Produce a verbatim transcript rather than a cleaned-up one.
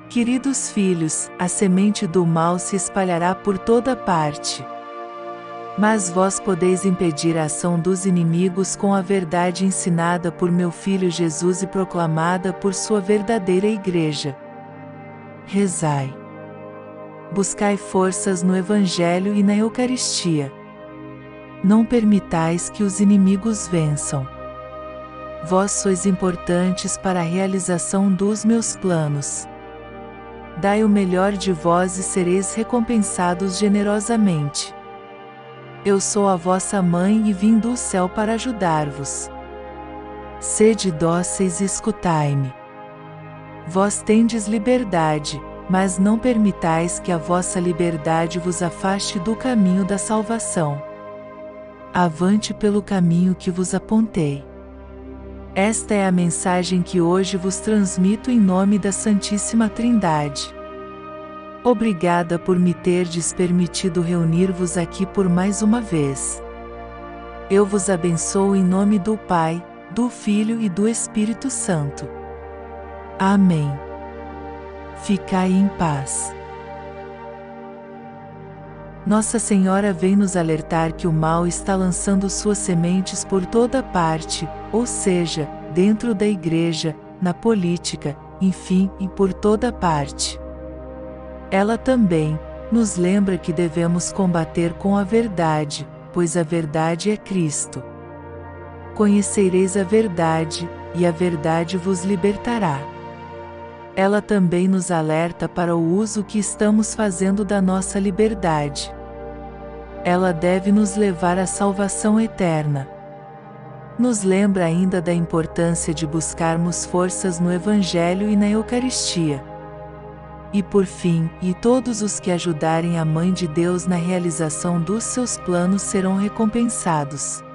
Queridos filhos, a semente do mal se espalhará por toda parte. Mas vós podeis impedir a ação dos inimigos com a verdade ensinada por meu Filho Jesus e proclamada por sua verdadeira Igreja. Rezai. Buscai forças no Evangelho e na Eucaristia. Não permitais que os inimigos vençam. Vós sois importantes para a realização dos meus planos. Dai o melhor de vós e sereis recompensados generosamente. Eu sou a vossa mãe e vim do céu para ajudar-vos. Sede dóceis e escutai-me. Vós tendes liberdade, mas não permitais que a vossa liberdade vos afaste do caminho da salvação. Avante pelo caminho que vos apontei. Esta é a mensagem que hoje vos transmito em nome da Santíssima Trindade. Obrigada por me terdes permitido reunir-vos aqui por mais uma vez. Eu vos abençoo em nome do Pai, do Filho e do Espírito Santo. Amém. Ficai em paz. Nossa Senhora vem nos alertar que o mal está lançando suas sementes por toda parte, ou seja, dentro da Igreja, na política, enfim, e por toda parte. Ela também nos lembra que devemos combater com a verdade, pois a verdade é Cristo. Conhecereis a verdade, e a verdade vos libertará. Ela também nos alerta para o uso que estamos fazendo da nossa liberdade. Ela deve nos levar à salvação eterna. Nos lembra ainda da importância de buscarmos forças no Evangelho e na Eucaristia. E por fim, e todos os que ajudarem a Mãe de Deus na realização dos seus planos serão recompensados.